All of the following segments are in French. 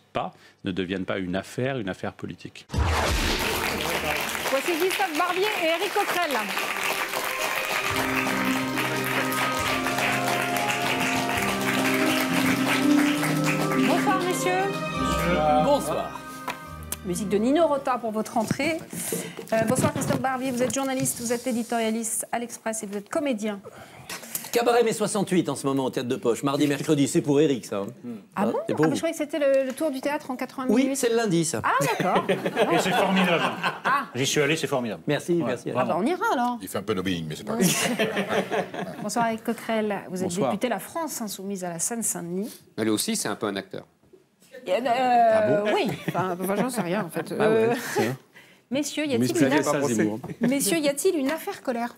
pas, ne devienne pas une affaire politique. Voici Gustave Barbier et Éric Coquerel. Bonsoir, messieurs. Bonsoir. Musique de Nino Rota pour votre entrée. Bonsoir, Christophe Barbier. Vous êtes journaliste, vous êtes éditorialiste à l'Express et vous êtes comédien. Cabaret mai 68 en ce moment au Théâtre de Poche. Mardi, mercredi, c'est pour Eric, ça. Ah bon? C'est pour vous. Je croyais que c'était le tour du théâtre en 80 minutes. Oui, c'est le lundi, ça. Ah, d'accord. Et c'est formidable. J'y suis allé, c'est formidable. Merci, merci. Ah bah, on ira alors. Il fait un peu lobbying, mais c'est pas grave. Bonsoir, Éric Coquerel. Vous êtes Bonsoir. député La France Insoumise à la Seine-Saint-Denis. Elle aussi, c'est un peu un acteur. Oui, enfin, j'en sais rien en fait. Messieurs, y a-t-il une affaire colère?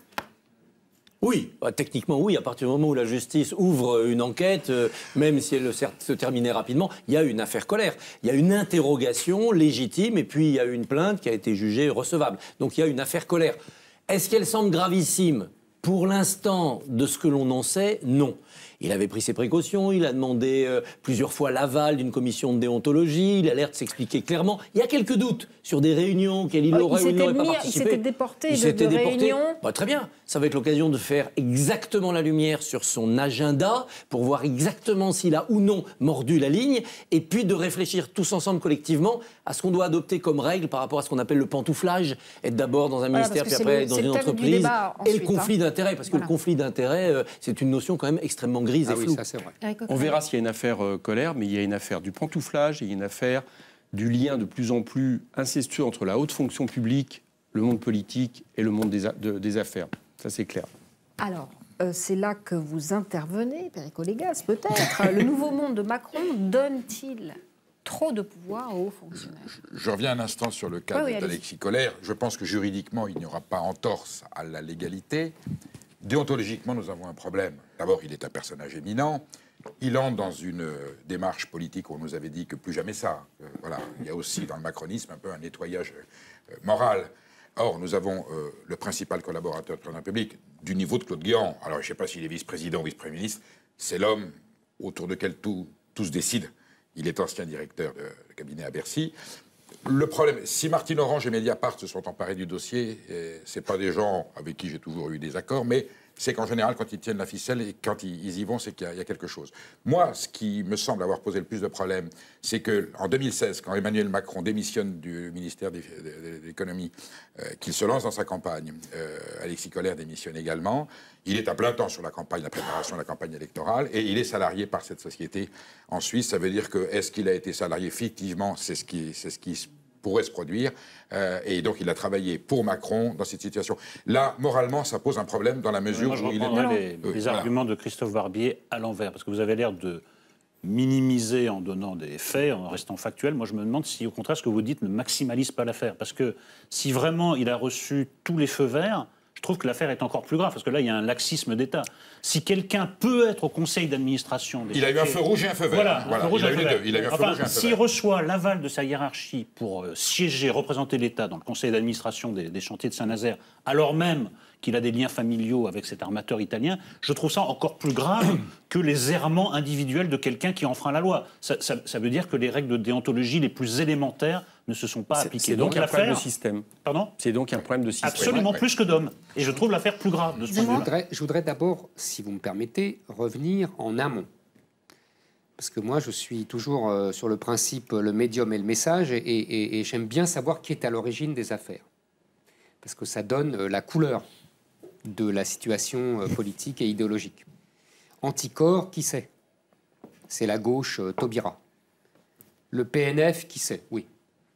Oui, techniquement oui, à partir du moment où la justice ouvre une enquête, même si elle se terminait rapidement, il y a une affaire colère. Il y a une interrogation légitime et puis il y a une plainte qui a été jugée recevable. Donc il y a une affaire colère. Est-ce qu'elle semble gravissime? Pour l'instant, de ce que l'on en sait, non. Il avait pris ses précautions, il a demandé plusieurs fois l'aval d'une commission de déontologie, il a l'air de s'expliquer clairement. Il y a quelques doutes sur des réunions auxquelles il aurait ou il n'aurait pas participé. Il s'était déporté de réunions. Bah, très bien, ça va être l'occasion de faire exactement la lumière sur son agenda pour voir exactement s'il a ou non mordu la ligne et puis de réfléchir tous ensemble collectivement à ce qu'on doit adopter comme règle par rapport à ce qu'on appelle le pantouflage, être d'abord dans un ministère puis après dans une entreprise, et le conflit d'intérêts, parce que le conflit d'intérêts, c'est une notion quand même extrêmement grise et floue. Oui, ça c'est vrai. On verra s'il y a une affaire colère, mais il y a une affaire du pantouflage et il y a une affaire du lien de plus en plus incestueux entre la haute fonction publique, le monde politique et le monde des affaires. Ça, c'est clair. Alors, c'est là que vous intervenez, Perico Légas, peut-être. Le nouveau monde de Macron donne-t-il trop de pouvoir aux hauts fonctionnaires? Je reviens un instant sur le cas Oui, d'Alexis Colère. Je pense que juridiquement, il n'y aura pas entorse à la légalité. Déontologiquement, nous avons un problème. D'abord, il est un personnage éminent. Il entre dans une démarche politique où on nous avait dit que plus jamais ça. Voilà. Il y a aussi dans le macronisme un peu un nettoyage moral. Or, nous avons le principal collaborateur de la République du niveau de Claude Guéant. Alors, je ne sais pas s'il est vice-président ou vice-premier ministre. C'est l'homme autour duquel tous décident. Il est ancien directeur de cabinet à Bercy. Le problème, si Martine Orange et Mediapart se sont emparés du dossier, ce pas des gens avec qui j'ai toujours eu des accords, mais c'est qu'en général, quand ils tiennent la ficelle et quand ils y vont, c'est qu'il y a quelque chose. Moi, ce qui me semble avoir posé le plus de problèmes, c'est qu'en 2016, quand Emmanuel Macron démissionne du ministère de l'économie, qu'il se lance dans sa campagne, Alexis Colère démissionne également, il est à plein temps sur la campagne, la préparation de la campagne électorale, et il est salarié par cette société en Suisse. Ça veut dire que, est-ce qu'il a été salarié fictivement? C'est ce qui pourrait se produire. Et donc, il a travaillé pour Macron dans cette situation. Là, moralement, ça pose un problème dans la mesure Moi, je où il reprendrai est... les arguments de Christophe Barbier à l'envers, parce que vous avez l'air de minimiser en donnant des faits, en restant factuel. Moi, je me demande si, au contraire, ce que vous dites ne maximalise pas l'affaire. Parce que si vraiment il a reçu tous les feux verts, je trouve que l'affaire est encore plus grave, parce que là, il y a un laxisme d'État. Si quelqu'un peut être au conseil d'administration... Il a eu un feu rouge et un feu vert. Voilà, un feu rouge il a et eu un les feu deux. vert. Il a eu un feu rouge et un feu vert. S'il reçoit l'aval de sa hiérarchie pour siéger, représenter l'État dans le conseil d'administration des chantiers de Saint-Nazaire, alors même qu'il a des liens familiaux avec cet armateur italien, je trouve ça encore plus grave que les errements individuels de quelqu'un qui enfreint la loi. Ça veut dire que les règles de déontologie les plus élémentaires ne se sont pas appliquées. C'est donc un problème de système. Pardon ? C'est donc un problème de système. Absolument plus que d'hommes. Et je trouve l'affaire plus grave de ce point de vue-là. Je voudrais d'abord, si vous me permettez, revenir en amont. Parce que moi, je suis toujours sur le principe le médium et le message, et j'aime bien savoir qui est à l'origine des affaires. Parce que ça donne la couleur de la situation politique et idéologique. Anticor, qui c'est? C'est la gauche Taubira. Le PNF, qui c'est? Oui.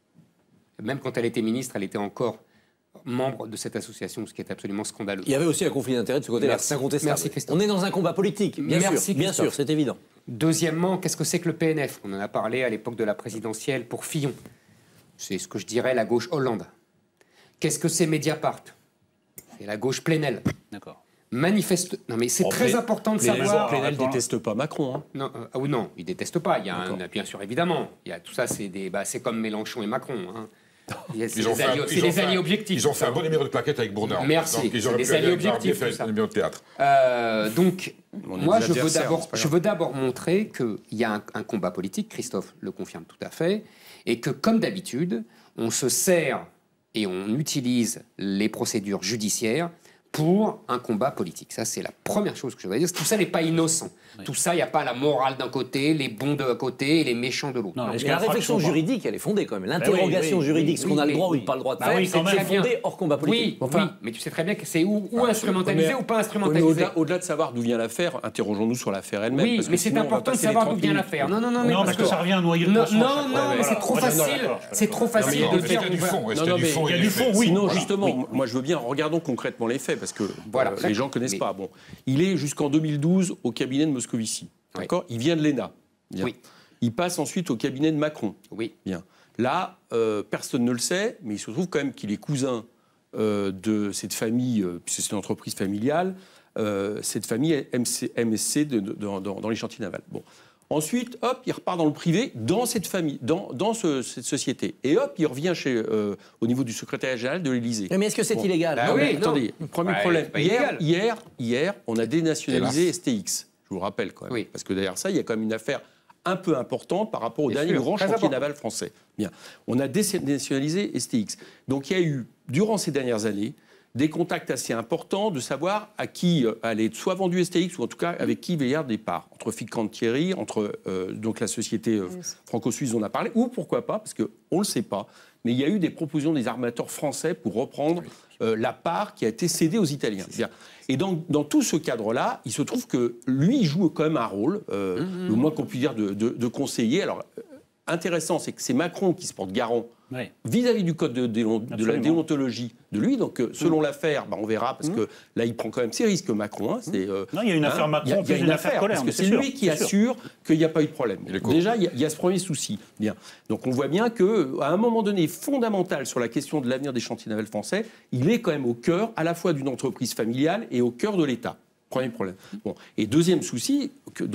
Même quand elle était ministre, elle était encore membre de cette association, ce qui est absolument scandaleux. Il y avait aussi un conflit d'intérêts de ce côté-là, c'est incontestable. Merci Christophe. On est dans un combat politique, bien sûr, c'est évident. Deuxièmement, qu'est-ce que c'est que le PNF? On en a parlé à l'époque de la présidentielle pour Fillon. C'est ce que je dirais la gauche Hollande. Qu'est-ce que c'est Mediapart? C'est la gauche Plenel. D'accord. Manifeste. Non, mais c'est très important de savoir. Plenel ne déteste pas Macron. Hein. Non, ah oui, non, il déteste pas. Il y a bien sûr, évidemment. Il y a tout ça, c'est comme Mélenchon et Macron. Hein. Ils ont fait un- C'est ils ont des fait un- alliés objectifs. Ils ont fait un bon numéro de claquettes avec Bourdin. Merci. Donc, ils C'est auraient des pu alliés aller objectifs, faire tout ça. un numéro de théâtre. Donc, On est moi, des je adversaires, c'est pas grave. veux d'abord montrer qu'il y a un combat politique, Christophe le confirme tout à fait, et que, comme d'habitude, on se sert et on utilise les procédures judiciaires pour un combat politique. Ça, c'est la première chose que je voudrais dire. Tout ça n'est pas innocent. Tout ça, il n'y a pas la morale d'un côté, les bons d'un côté et les méchants de l'autre. Non, est-ce Mais qu'il y la a une réflexion fraction, juridique, elle est fondée quand même. L'interrogation oui, juridique, ce qu'on a le droit ou pas le droit de Bah faire, oui, quand c'est même. fondé hors combat politique. Oui, oui, mais tu sais très bien que c'est ou instrumentalisé ou pas Oui, instrumentalisé. mais au-delà de savoir d'où vient l'affaire, interrogeons-nous sur l'affaire elle-même. Oui, parce que mais c'est sinon, on va important de passer les savoir d'où 30 vient minutes. l'affaire. Non, Non, parce que ça revient à noyer le Non, poisson. non, à chaque fois. non, mais c'est trop Voilà. facile. C'est trop Non, facile mais de est-ce qu'il y dire. a du fond Est-ce Non, qu'il y a non, du mais fond il y a et du des fond, faits oui. Sinon, Voilà. justement, moi je veux bien, regardons concrètement les faits, parce que Voilà. les gens ne connaissent Mais- pas. Bon, il est jusqu'en 2012 au cabinet de Moscovici. Oui. D'accord. Il vient de l'ENA. Bien. Oui. Il passe ensuite au cabinet de Macron. Oui. Bien. Là, personne ne le sait, mais il se trouve quand même qu'il est cousin de cette famille, puisque c'est une entreprise familiale, cette famille MSC dans les chantiers navals. Bon. Ensuite, hop, il repart dans le privé, dans cette famille, dans cette société. Et hop, il revient au niveau du secrétariat général de l'Élysée. Mais est-ce que c'est Bon. illégal Bah Non, oui, mais non. attendez, premier Ouais, problème. c'est pas illégal. Hier, on a dénationalisé STX. Je vous le rappelle quand même. Oui. Parce que derrière ça, il y a quand même une affaire un peu importante par rapport au Bien dernier sûr, grand très chantier important. naval français. Bien. On a dénationalisé STX. Donc il y a eu, durant ces dernières années, des contacts assez importants de savoir à qui allait être soit vendu STX ou en tout cas avec qui il va y avoir des parts. Entre Fincantieri, entre donc la société franco-suisse dont on a parlé, ou pourquoi pas, parce qu'on ne le sait pas, mais il y a eu des propositions des armateurs français pour reprendre la part qui a été cédée aux Italiens. Bien. Et dans tout ce cadre-là, il se trouve que lui, il joue quand même un rôle, le moins qu'on puisse dire, de conseiller. Alors, intéressant, c'est que c'est Macron qui se porte garant Oui. vis-à-vis du code de la Absolument. déontologie de lui. Donc, selon l'affaire, on verra, parce que là, il prend quand même ses risques, Macron. Hein, Non, il y a une affaire Macron, il y a plus une affaire Colère, parce que mais c'est c'est sûr, lui qui c'est sûr. assure qu'il n'y a pas eu de problème. Il est court. Déjà, il y a ce premier souci. Bien. Donc, on voit bien qu'à un moment donné, fondamental sur la question de l'avenir des chantiers navals français, il est quand même au cœur à la fois d'une entreprise familiale et au cœur de l'État. Premier problème. Bon. Et deuxième souci,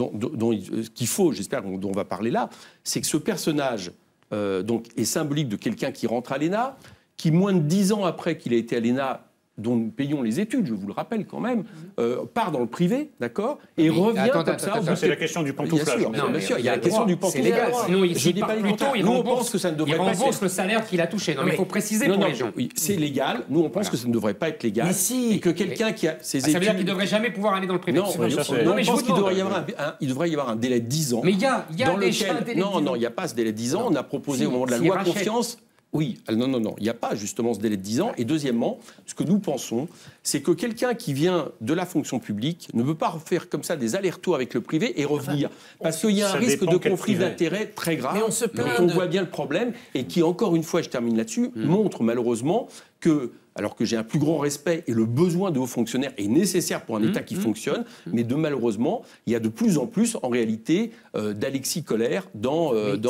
qu'il faut, j'espère, dont on va parler là, c'est que ce personnage donc, est symbolique de quelqu'un qui rentre à l'ENA, qui, moins de 10 ans après qu'il a été à l'ENA, dont nous payons les études, je vous le rappelle quand même, part dans le privé, d'accord, et revient attends, comme attends, ça. attends, C'est la question du Bien pantouflage. sûr, mais- bien sûr, il y a la le question droit, du c'est pantouflage. légal. Sinon, Je il dis pas part le plus tôt, contraire. il Nous, on rembourse. pense que ça ne Il devrait pas rembourse être. le salaire qu'il a touché. Non, mais il faut préciser Non, pour non, les gens. oui, c'est légal. Nous, on pense que ça ne devrait pas être légal. Mais si. Et que quelqu'un qui a ses Ça veut dire qu'il études. ne devrait jamais pouvoir aller dans le privé. Non, C'est on pas ça, ça. c'est- Non, mais je pense vous qu'il devrait demande. il devrait y avoir un délai de 10 ans. Mais il y a dans déjà un lequel, délai de 10 non, ans. il n'y a pas ce délai de 10 ans. On a proposé Si, au moment de la s'il loi rachète. confiance. Oui, non, il n'y a pas justement ce délai de 10 ans. Et deuxièmement, ce que nous pensons, c'est que quelqu'un qui vient de la fonction publique ne peut pas faire comme ça des allers-retours avec le privé et revenir. Parce qu'il y a un Ça risque dépend de quel conflit privé. d'intérêts très grave. Mais on se plaint dont on de- voit bien le problème et qui, encore une fois, je termine là-dessus, montre malheureusement que, alors que j'ai un plus grand respect et le besoin de hauts fonctionnaires est nécessaire pour un État qui fonctionne, mais malheureusement, il y a de plus en plus, en réalité, d'Alexis Colère dans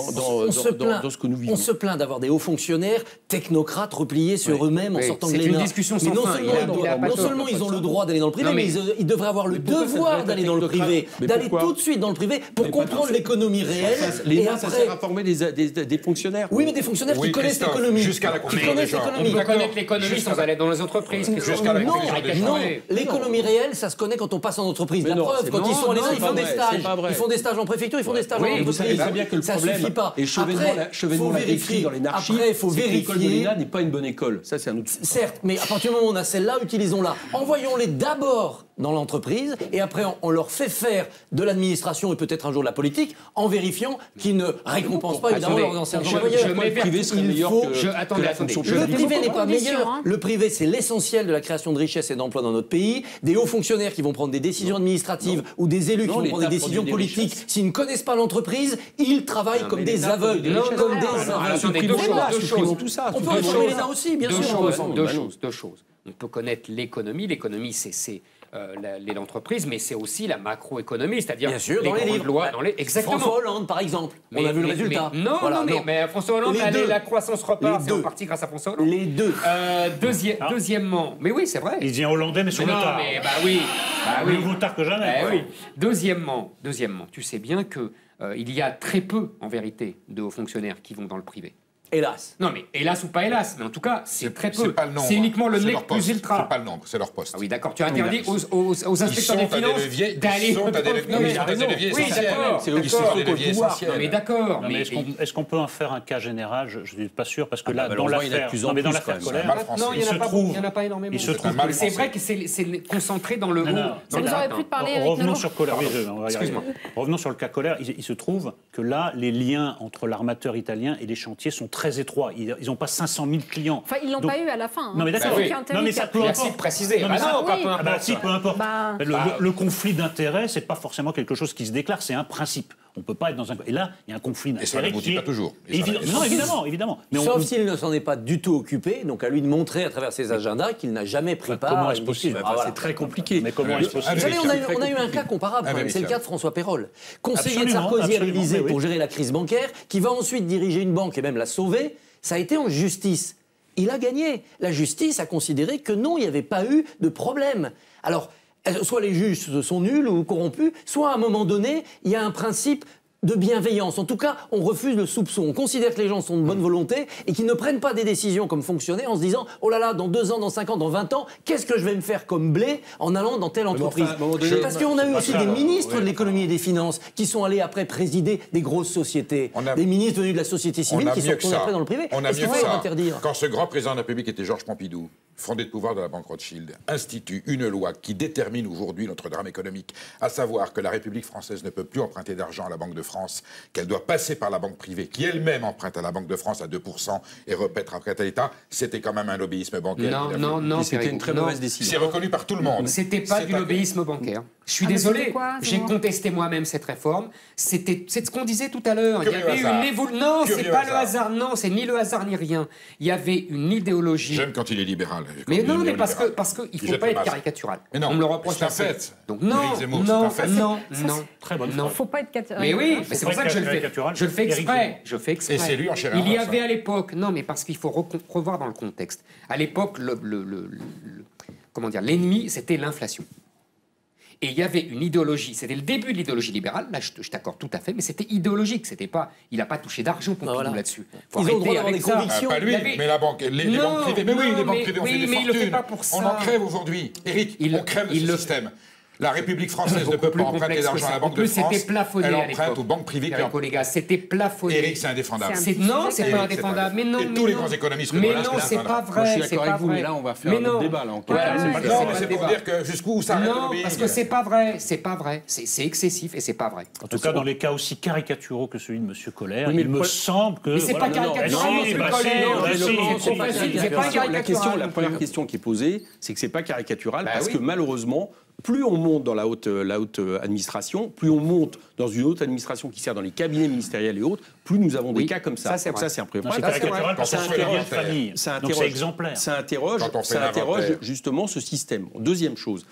ce que nous vivons. On se plaint d'avoir des hauts fonctionnaires, technocrates, repliés sur eux-mêmes en Oui, sortant de c'est l'ENA. une discussion sans Mais non fin. seulement, Il a pas non tort. seulement ils ont le droit d'aller dans le privé, Non, mais mais- ils devraient avoir le pourquoi ça devrait devoir être d'aller dans le technocrate privé, Mais d'aller pourquoi tout de suite dans le privé pour Mais comprendre pas- l'économie réelle. Et L'ENA, ça après, sert à former des fonctionnaires. oui, mais des fonctionnaires Oui, qui connaissent Christophe, l'économie. jusqu'à la Qui confusion connaissent des genres. l'économie. On peut connaître l'économie sans aller dans les entreprises. Jusqu'à la Non, confusion des non, genres. l'économie réelle, ça se connaît quand on passe en entreprise. Mais La non, preuve, c'est quand pas ils sont à vrai. l'ENA, C'est ils pas font des vrai, stages. c'est pas vrai. Ils font des stages en préfecture, ils font des stages en Oui, entreprise. Vous savez très bien que le ça problème, suffit pas. et Chevènement l'a décrit dans les narchies, Après, il faut c'est que l'école de vérifier. l'ENA n'est pas une bonne école. Ça, c'est un autre. Certes, mais à partir du moment où on a celle-là, utilisons-la. Envoyons-les d'abord dans l'entreprise et après on leur fait faire de l'administration et peut-être un jour de la politique en vérifiant qu'ils ne récompensent pas évidemment Attendez, leurs anciens je employeurs. mets Le privé serait Il meilleur faut- que attendez, la fonction attendez. Le publique. privé n'est pas conditions, meilleur. hein. Le privé, c'est l'essentiel de la création de richesses et d'emplois dans notre pays. Des hauts fonctionnaires qui vont prendre des décisions administratives ou des élus Non, qui vont prendre des l'État décisions produit des politiques. richesses. S'ils ne connaissent pas l'entreprise, ils travaillent comme mais des l'État aveugles. produit des richesses. Comme des Alors, aveugles. attendez, Supprimons deux ça, choses. supprimons tout ça. On peut supprimons réformer ça. l'État aussi, bien Deux sûr. choses, non, deux bah non. choses, deux choses. On peut connaître l'économie. L'économie, c'est l'entreprise, mais c'est aussi la macroéconomie, c'est-à-dire Bien sûr, dans les grandes livres. lois, dans les... Exactement. François Hollande, par exemple. On a vu le résultat. Non, Voilà, mais François Hollande, Les deux. la croissance repart, Les c'est en deux. partie grâce à François Hollande. Les deux. Deuxièmement, mais oui, c'est vrai. Il devient hollandais, mais sur Mais le non, tard. mais bah oui. Mieux vaut tard que jamais. Eh quoi. oui. Deuxièmement, tu sais bien que il y a très peu, en vérité, de hauts fonctionnaires qui vont dans le privé. Hélas. Non, mais hélas ou pas hélas, mais en tout cas, c'est très C'est peu. pas le nombre. C'est uniquement le C'est nec leur plus poste. ultra. C'est pas le nombre, c'est leur poste. Ah oui, d'accord. Tu as interdit aux inspecteurs des finances d'aller... Ils sont à des leviers Non, mais essentiels. oui, d'accord. C'est Ils aussi sont à des faut leviers le pouvoir. essentiels. Non, mais d'accord. Non, mais est-ce qu'on peut en faire un cas général? Je ne suis pas sûr, parce que là, dans malheureusement, il y en a de l'affaire plus en dans plus, l'affaire quand même. Colère, Mal français. Non, il il n'y se en a pas trouve- beaucoup, il y en a pas énormément. il se trouve mal Mais c'est français. vrai que c'est concentré dans le Non, haut. non. dans Ça le vous aurait matin. pu parler avec Revenons Nolot. sur Colère. Oui, on va y Excuse-moi. arriver. Revenons sur le cas Colère. Il se trouve que là, les liens entre l'armateur italien et les chantiers sont très étroits. Ils n'ont pas 500 000 clients. Enfin, ils l'ont Donc- pas eu à la fin. Non, mais d'accord. C'est oui. aucun Non, mais terrible ça qui a peut pris. Merci de importe. préciser. Non, mais Ah ça- non, pas oui. peu Ah bah, importe. si, peu importe. Bah- Le conflit d'intérêts, c'est pas forcément quelque chose qui se déclare, c'est un principe. On peut pas être dans un... Et là, il y a un conflit Et ça d'intérêts n'aboutit qui est... pas toujours. Et ça n'aboutit Non, pas évidemment, évidemment. Mais on- Sauf s'il ne s'en est pas du tout occupé, donc à lui de montrer à travers ses agendas qu'il n'a jamais pris part comment à est-ce une possible? discussion. Enfin, Ah, voilà. c'est très compliqué. Mais comment est-ce possible? Vous savez, Très on a eu un cas comparable, quand même. C'est le cas de François Pérolle, conseiller de Absolument, Sarkozy à absolument, l'Élysée oui, oui. pour gérer la crise bancaire, qui va ensuite diriger une banque et même la sauver. Ça a été en justice. Il a gagné. La justice a considéré que non, il n'y avait pas eu de problème. Alors, soit les juges sont nuls ou corrompus, soit à un moment donné, il y a un principe de bienveillance. En tout cas, on refuse le soupçon. On considère que les gens sont de bonne volonté et qu'ils ne prennent pas des décisions comme fonctionnaires en se disant « Oh là là, dans 2 ans, dans 5 ans, dans 20 ans, qu'est-ce que je vais me faire comme blé en allant dans telle entreprise enfin, à un moment donné, Parce qu'on a eu aussi des ministres de l'économie et des finances qui sont allés après présider des grosses sociétés. On a- Des ministres venus de la société On civile a qui sont mieux que retournés ça. après dans le privé. On a Est-ce mieux qu'il que faut ça. interdire Quand ce grand président de la République était Georges Pompidou, fondé de pouvoir de la Banque Rothschild, institue une loi qui détermine aujourd'hui notre drame économique, à savoir que la République française ne peut plus emprunter d'argent à la Banque de France, qu'elle doit passer par la banque privée, qui elle-même emprunte à la Banque de France à 2% et reprête après à l'État, c'était quand même un lobbyisme bancaire. Non, qu'il a non, fait. non, C'était une très non. mauvaise C'est décision. reconnu par tout le monde. C'était pas C'est du un- lobbyisme bancaire. Je suis Ah, mais désolé, c'était quoi, j'ai Zemmour contesté moi-même cette réforme. C'est ce qu'on disait tout à l'heure. Il y Curieux avait hasard. Non, c'est Curieux pas hasard. le hasard, non, c'est ni le hasard ni rien. Il y avait une idéologie. J'aime quand il est libéral. Mais Quand il non, est mais parce néolibéral. qu'il Il faut jette pas le être masque. caricatural. Mais non, On me le reproche c'est un assez. fait. Donc non, Éric Zemmour, c'est non, un fait. non, Ça, non. Très bonne Non. phrase. Faut pas être catégorique. Mais oui, Faut mais c'est pas pour ça que je le fais. caricatural. Je le fais Éric exprès. Zemmour. Je fais exprès. Et c'est lui en chair et Il y en os, avait hein. à l'époque, non, mais parce qu'il faut revoir dans le contexte. À l'époque, comment dire, l'ennemi, c'était l'inflation. Et il y avait une idéologie, c'était le début de l'idéologie libérale, là je t'accorde tout à fait, mais c'était idéologique, c'était pas, il n'a pas touché d'argent Pompidou voilà. là-dessus. Faut Ils ont le droit arrêter d'avoir avec des ça. convictions. Pas lui, Il y avait- mais la banque, les Non, banques privées. Mais oui, non, les banques mais- privées ont oui, fait des mais il fortunes. le fait pas pour ça. On en crève aujourd'hui. Eric, Il- on crève de il ce le- système. La République française ne Beaucoup peut plus pas emprunter complexe que d'argent à ça. la Banque En de plus, France. c'était plafonné Elle à emprunte l'époque. aux banques privées qui Eric, les gars, c'était plafonné. Eric, c'est indéfendable. C'est un- Non, c'est Eric, pas c'est indéfendable. Mais pas- non, Et mais tous les non. grands économistes Mais reconnaissent non, que c'est c'est pas indéfendable. vrai. Moi, je suis c'est d'accord pas avec vous, vrai. mais là, on va faire Mais un autre non. débat, là, en Voilà, quelque sorte. c'est Non, pas mais le c'est pour débat. dire que jusqu'où s'arrête le Non, lobbying. parce que c'est pas vrai, c'est pas vrai. C'est excessif et c'est pas vrai. En tout cas, dans les cas aussi caricaturaux que celui de M. Colère, Oui, mais il le me pro- semble que... Mais c'est pas caricatural, si, monsieur bah Colère. si, Non, bah mais si, non, si, c'est si, pas si, facile, si, c'est pas si. caricatural. La non première plus. question qui est posée, c'est que c'est pas caricatural Bah parce oui. que malheureusement, plus on monte dans la haute administration, plus on monte dans une haute administration qui sert dans les cabinets ministériels et autres, plus nous avons des Oui, cas comme ça. ça, c'est Donc vrai. ça, c'est un premier Non, point. c'est Ça, c'est caricatural vrai. parce Quand que on c'est fait des liens de l'inventaire. famille. Ça Donc c'est exemplaire. Ça interroge, Quand on fait l'inventaire. justement ce système. Deuxième chose,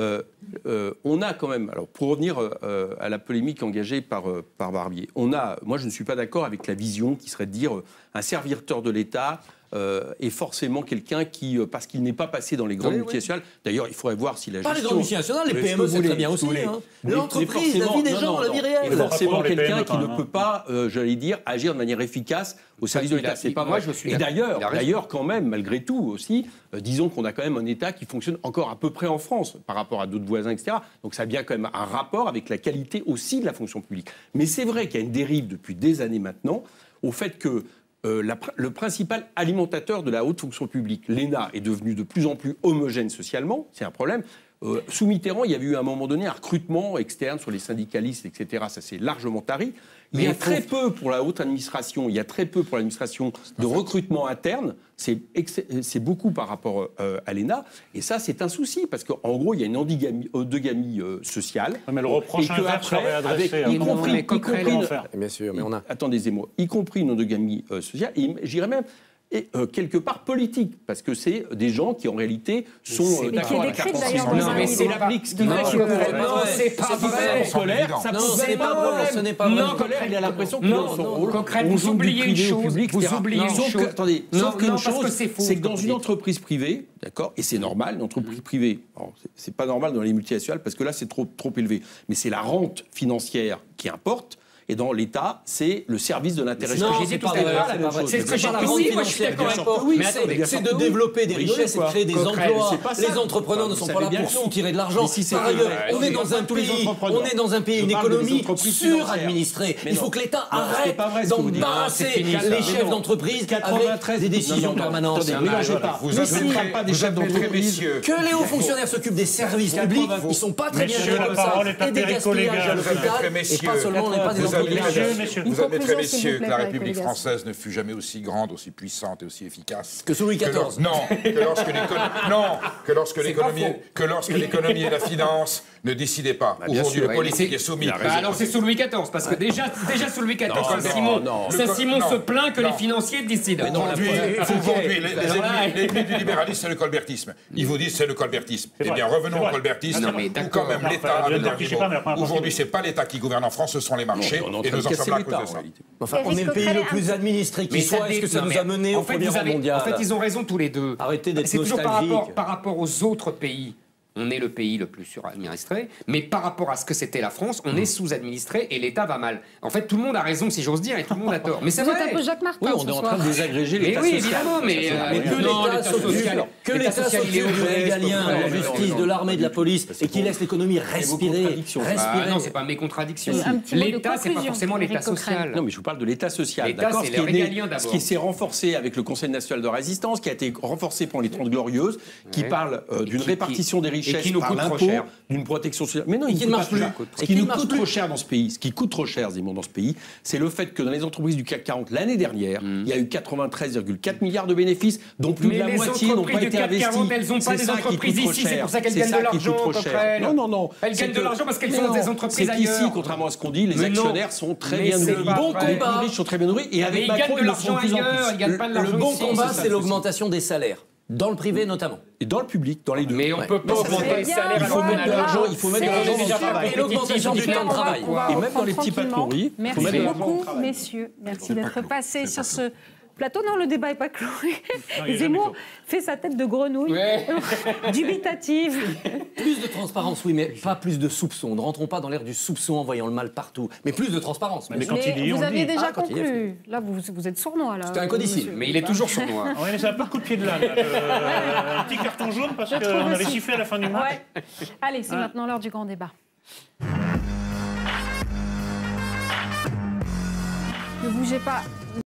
on a quand même, alors pour revenir à la polémique engagée par Barbier, moi je ne suis pas d'accord avec la vision qui serait de dire un serviteur de l'État est forcément quelqu'un qui, parce qu'il n'est pas passé dans les grandes multinationales, d'ailleurs il faudrait voir si la Pas les gestion... grandes multinationales, les Mais est-ce PME, que c'est vous très bien voulez, aussi. vous voulez. hein. Mais L'entreprise, la forcément- vie des non, gens, non, la non. vie Et réelle. forcément Pas pour les quelqu'un PME, qui quand ne même, peut pas, j'allais dire, agir de manière efficace au service de l'État. C'est pas moi, vrai. je suis Et d'accord. Il a raison. d'ailleurs, quand même, malgré tout aussi, disons qu'on a quand même un État qui fonctionne encore à peu près en France par rapport à d'autres voisins, etc. Donc ça a bien quand même un rapport avec la qualité aussi de la fonction publique. Mais c'est vrai qu'il y a une dérive depuis des années maintenant au fait que le principal alimentateur de la haute fonction publique, l'ENA, est devenu de plus en plus homogène socialement. C'est un problème. Sous Mitterrand, il y avait eu à un moment donné un recrutement externe sur les syndicalistes, etc. Ça s'est largement tari. Il y a très peu pour la haute administration, il y a très peu pour l'administration de recrutement interne. C'est beaucoup par rapport à l'ENA. Et ça, c'est un souci, parce qu'en gros, il y a une endogamie sociale. Mais le reproche Et que inverse après, serait adressé à... y compris, mais Coquerel, une- faire. Bien sûr, mais on a. attendez-moi, y compris une endogamie sociale, et j'irais même quelque part politique, parce que c'est des gens qui en réalité sont Mais qui d'accord est avec la décrite d'ailleurs conscience. dans un mais livre. c'est l'applique, ce qui Non, fait c'est que- pas vrai. C'est pas vrai. Colère, ça Non, pousse ce n'est pas vrai, ce n'est pas vrai. Non, Colère, il a l'impression qu'il est dans son rôle. Coquerel, On vous joue du oubliez une privé au chose. public, Vous etc. oubliez une Sauf que- chose. Attendez, Non, sauf qu'une non, parce que chose, c'est faux, c'est que dans ce que une vous entreprise privée, d'accord, et c'est normal, une entreprise privée, alors, c'est pas normal dans les multinationales parce que là c'est trop élevé, mais c'est la rente financière qui importe. Et dans l'État, c'est le service de l'intérêt Non, général. c'est pas vrai. C'est ce que j'ai pas la dit. grande Oui, moi, je suis financière d'accord du avec rapport. vous. Mais Mais attendez, c'est de développer des richesses et de créer des Coquerel, emplois. c'est pas ça. Les entrepreneurs ne sont Vous pas là savez bien pour que non. soutirer de l'argent. Mais si c'est Par vrai, ailleurs, on je est dans parle un tous les pays, entrepreneurs. on est dans un pays, Je une parle des économie entreprises financières. suradministrée. Mais Il faut non. que l'État Non, c'est pas vrai arrête ce que vous dites. d'embarrasser Non, c'est fini, les ça. chefs d'entreprise avec des décisions permanentes. Attendez, mélangez pas. Vous Ne admettrez- parle pas des vous chefs admettrez, d'entreprise. messieurs, Que les hauts fonctionnaires s'occupent des services publics, ils sont pas très bien Messieurs, gérés la comme ça. parole est à Et des Perico Légas. gaspillages à Vous admettrez, l'hôpital, et messieurs, pas seulement, on n'est pas des vous employés admettrez, de la messieurs. vous admettrez, conclusion, s'il messieurs, vous que plaît, la Perico République Légas. française ne fut jamais aussi grande, aussi puissante et aussi efficace Que sous Louis XIV. Que lorsque l'économie et la finance ne décidaient pas. bien Aujourd'hui, sûr, le politique est soumis. Bah alors c'est sous Louis XIV, parce que déjà sous Louis XIV, Non, Saint-Simon non. Saint-Simon Non. se plaint que Non. les financiers décident. Aujourd'hui, Voilà. les ennemis du libéralisme, c'est le colbertisme. Ils vous disent c'est le colbertisme. C'est Eh vrai, bien, revenons c'est au vrai. colbertisme, Non, mais où d'accord. quand même Non, l'État enfin, a le je dernier sais mot. pas, mais après, Aujourd'hui, c'est pas l'État qui gouverne en France, ce sont les marchés. On est en Et train nous de en casser sommes là à l'État, cause de en ça. réalité. Enfin, on est le pays le plus administré qui soit. Est-ce que ça nous a mené au Premier Monde mondial? En fait, ils ont raison tous les deux. Arrêtez d'être C'est toujours nostalgique. par rapport aux autres pays. On est le pays le plus suradministré, mais par rapport à ce que c'était la France, on est sous-administré et l'État va mal. En fait, tout le monde a raison, si j'ose dire, et tout le monde a tort. Mais c'est Vous êtes vrai. un peu Jacques Martin Oui, on ce est en soir. train de désagréger Mais l'État oui, social. évidemment, mais Que non, l'État l'État social. s'occupe du régalien, de la justice, de l'armée, de la police, et qu'il laisse l'économie respirer. Ah non, c'est pas mes contradictions. Un petit mot de L'État, c'est pas conclusion, forcément l'État Éric Coquerel. social. Non, mais je vous parle de l'État social. L'État, D'accord, c'est ce qui le est né- régalien d'abord. ce qui s'est renforcé avec le Conseil national de résistance, qui a été renforcé pendant les 30 Glorieuses, qui Ouais. parle d'une qui- répartition des et qui richesses nous par coûte trop l'impôt, cher. d'une protection sociale. Mais non, Et il qui ne ne coûte marche pas plus. cher. Ce Et qui qui nous ne marche coûte plus. trop cher dans ce pays, ce qui coûte trop cher, Zemmour, dans ce pays, c'est le fait que dans les entreprises du CAC 40 l'année dernière, il y a eu 93,4 milliards de bénéfices, dont plus Mais de la les moitié n'ont entreprises pas du été CAC investis. 40, elles ont pas C'est des ça qui entreprises coûte trop ici, c'est cher. pour ça qu'elles C'est gagnent de qui l'argent, coûte trop cher. Coquerel. Non, non, non. Elles C'est gagnent de que- l'argent parce qu'elles Mais sont dans non, des entreprises c'est qu'ici, ailleurs. contrairement à ce qu'on dit, les Mais non. actionnaires sont très Mais bien c'est nourris. pas Bon vrai. combat. Les riches sont très bien nourris. Et avec ils Macron, gagnent de ils le sont l'argent de plus en ailleurs, plus. ils gagnent pas de l'argent Le bon ici. combat, C'est ça, c'est l'augmentation des salaires. Dans le privé notamment. Et dans le public, dans les deux. Mais on peut pas ça augmenter serait les bien, salaires Il faut alors mettre de qu'on a l'argent, il faut mettre de C'est l'argent dans déjà le travail. Et l'augmentation du temps de travail. Et même dans les petits patrouilles, il faut Merci mettre de l'argent au beaucoup, travail. messieurs. Merci d'être passés sur ce plateau. Non, le débat n'est pas clos. il est Zemmour jamais fait sa tête de grenouille, Ouais. dubitative. Plus de transparence, oui, mais pas plus de soupçon. Ne rentrons pas dans l'ère du soupçon en voyant le mal partout. Mais plus de transparence. Mais quand Mais il y est, vous on le aviez dit. déjà quand il est conclu. Là, vous êtes sournois. là. C'était un codicile. monsieur. Mais il est toujours sournois. Ouais, mais c'est un peu le coup de pied de l'âne. Un petit carton jaune parce Je trouve qu'on avait aussi. sifflé à la fin du match. Ouais. Allez, c'est maintenant l'heure du grand débat. Ne bougez pas.